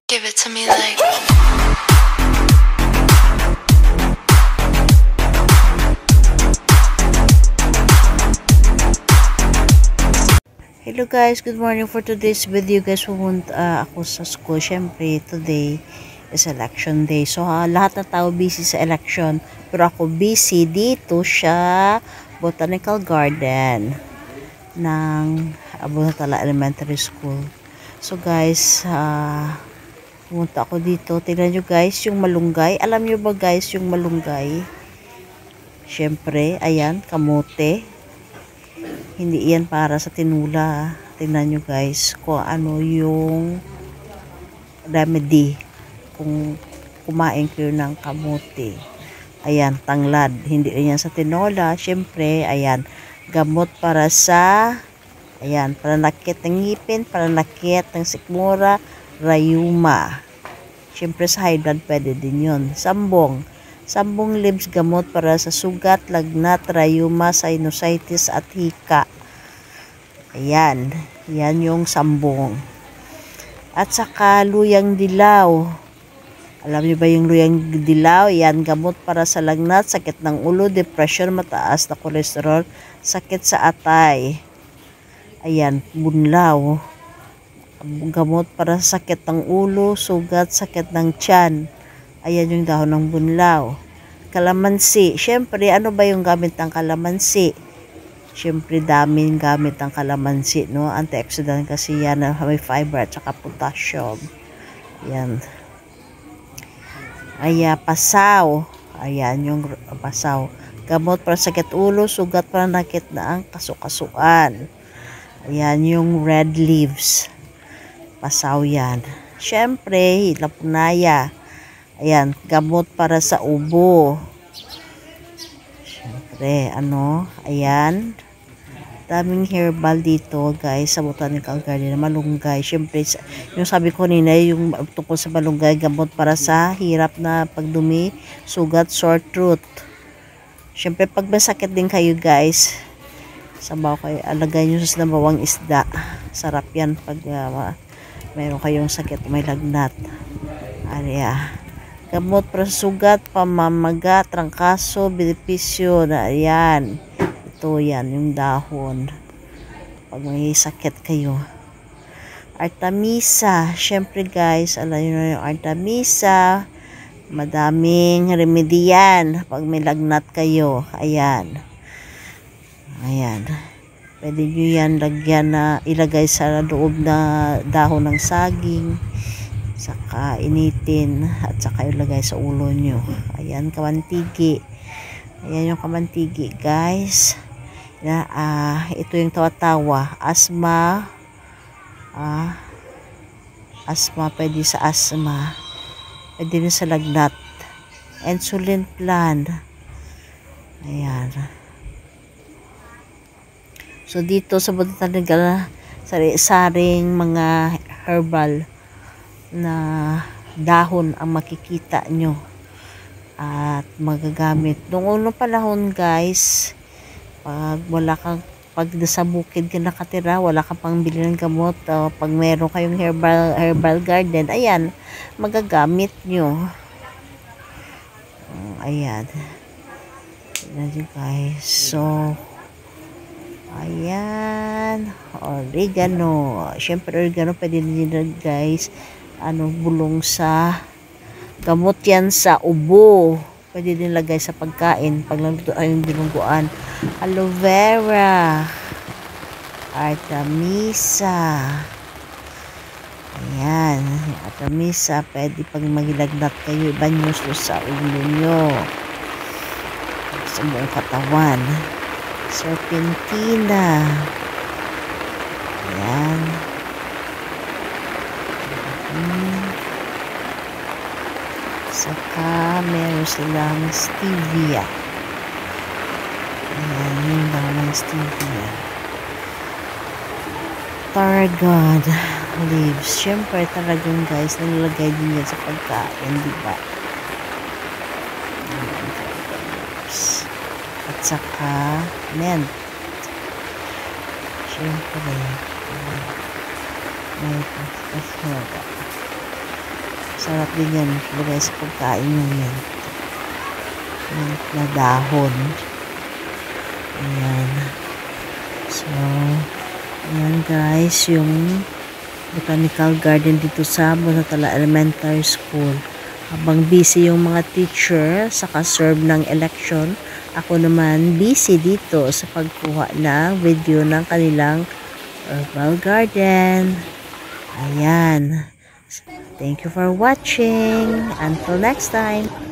Give it to me like. Hello guys, good morning. For today's video guys, pumunta ako sa school. Syempre, today is election day. So, lahat ng tao busy sa election. Pero ako busy dito sa Botanical Garden ng Abunatala Elementary School. So guys, pumunta ako dito. Tingnan nyo guys, yung malunggay. Alam nyo ba guys, yung malunggay? Syempre, ayan, kamote. Hindi yan para sa tinula. Tingnan nyo guys kung ano yung remedy kung kumain kayo ng kamote. Ayan, tanglad. Hindi rin yan sa tinola. Syempre, ayan, gamot para sa pananakit ng ngipin, pananakit ng sikmura, rayuma. Syempre sa high blood pwede din yun. Sambong leaves, gamot para sa sugat, lagnat, rayuma, sinusitis at hika. Ayan, yan yung sambong. At saka luyang dilaw. Alam niyo ba yung luyang dilaw? Yan, gamot para sa lagnat, sakit ng ulo, depression, mataas na kolesterol, sakit sa atay. Ayan, bunlaw. Gamot para sa sakit ng ulo, sugat, sakit ng tiyan. Ayan yung dahon ng bunlaw. Kalamansi. Syempre, ano ba yung gamit ng kalamansi? Syempre, daming gamit ng kalamansi, no? Antioxidant kasi yan, may fiber at saka potassium. Ayan. Pasaw. Ayan yung pasaw. Gamot para sa sakit ulo, sugat, para nakit na ang kasukasuan. Ayan yung red leaves. Pasaw yan. Syempre, lapunaya. Ayan, gamot para sa ubo. Syempre, ayan. Daming herbal dito, guys, sa Botanical Garden. Malunggay. Syempre, yung sabi ko nina, yung tungkol sa malunggay, gamot para sa hirap na pagdumi, sugat, sore throat. Syempre, pag masakit din kayo, guys, sabaw kayo, alagay nyo sa bawang isda. Sarap yan pag mayroon kayong sakit, may lagnat. Gamot para sa sugat, pamamaga, trangkaso, benepisyo na ayan. Ito yan, yung dahon. Pag may sakit kayo. Artemisa. Syempre guys, alam nyo na yung Artemisa. Madaming remedy yan. Pag may lagnat kayo. Ayan. Ayan. Pwede nyo yan lagyan na ilagay sa loob na dahon ng saging. Saka initin at saka ilagay sa ulo nyo. Ayan, kamantigi. Ayan yung kamantigi, guys. Ito yung tawa-tawa. Asthma. Asthma, pwede sa asthma. Pwede rin sa lagnat. Insulin plant. Ayan. So, dito sa Botanical, sari-saring mga herbal na dahon ang makikita nyo at magagamit. Noong unang panahon guys, pag sa bukid ka nakatira, wala kang pangbili ng gamot, pag meron kayong herbal garden, ayan, magagamit nyo. Ayan. Ayan guys. So, ayan, oregano. Syempre oregano pwede din guys, bulong sa gamot yan sa ubo. Pwede din lagay sa pagkain pag naluto yung bilungguan. Aloe vera, Artemisa. Ayan, Artemisa pwede pag magilagnat kayo, ibanyo sa ulo nyo, sa buong katawan. Serpentina. Ayan. Saka meron silang stevia. Ayan, yun lang ng stevia. Tarragon leaves. Siyempre, tarragon guys, nalalagay din yan sa pagkain, diba? At saka mint. Siyempre, may pagkakas. Sarap din yan. Lagay sa pagkain yung yan. Mint na dahon. Ayan. So, ayan guys, yung botanical garden dito sa Bonatala Elementary School. Habang busy yung mga teacher sa ka-serve ng election, ako naman busy dito sa pagkuha ng video ng kanilang herbal garden. Ayan. Thank you for watching. Until next time.